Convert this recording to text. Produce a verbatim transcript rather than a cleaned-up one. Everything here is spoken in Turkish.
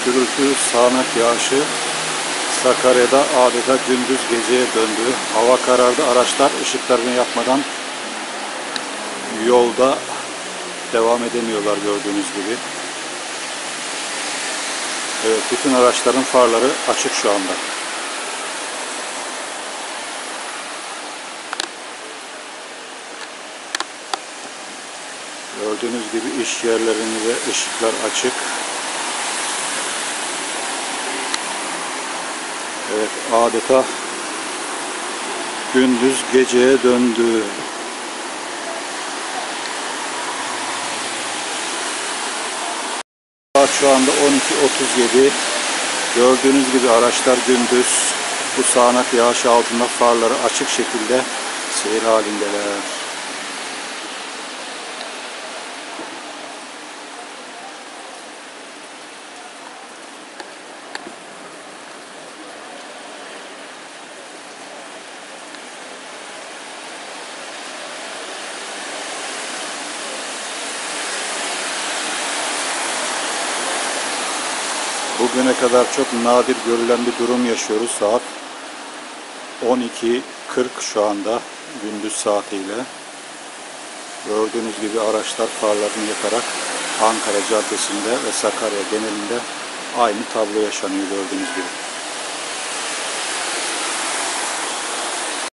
gürültü, sağanak yağışı Sakarya'da adeta gündüz geceye döndü. Hava karardı. Araçlar ışıklarını yakmadan yolda devam edemiyorlar gördüğünüz gibi. Evet, bütün araçların farları açık şu anda. Gördüğünüz gibi iş yerlerinde ışıklar açık. Evet, adeta gündüz geceye döndü. Saat şu anda on iki otuz yedi. Gördüğünüz gibi araçlar gündüz bu sağanak yağış altında farları açık şekilde seyir halindeler. Bugüne kadar çok nadir görülen bir durum yaşıyoruz. Saat on iki kırk şu anda gündüz saatiyle. Gördüğünüz gibi araçlar farlarını yakarak Ankara Caddesi'nde ve Sakarya genelinde aynı tablo yaşanıyor gördüğünüz gibi.